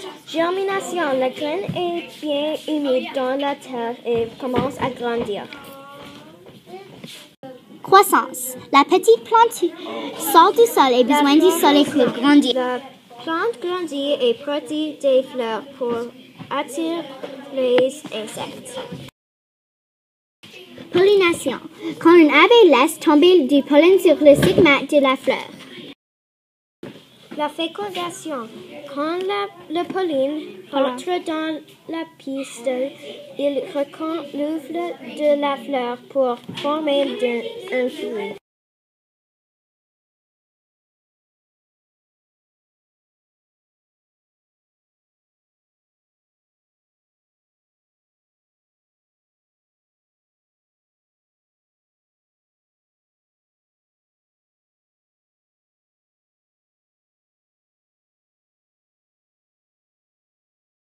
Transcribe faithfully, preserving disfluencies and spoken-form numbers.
Germination. La graine est bien humide dans la terre et commence à grandir. Croissance. La petite plante sort du sol et a besoin du soleil pour grandir. La plante grandit et produit des fleurs pour attirer les insectes. Pollination. Quand une abeille laisse tomber du pollen sur le stigmate de la fleur. La fécondation. Quand la, le pollen entre dans la pistil, il recueille l'œuvre de la fleur pour former un fruit.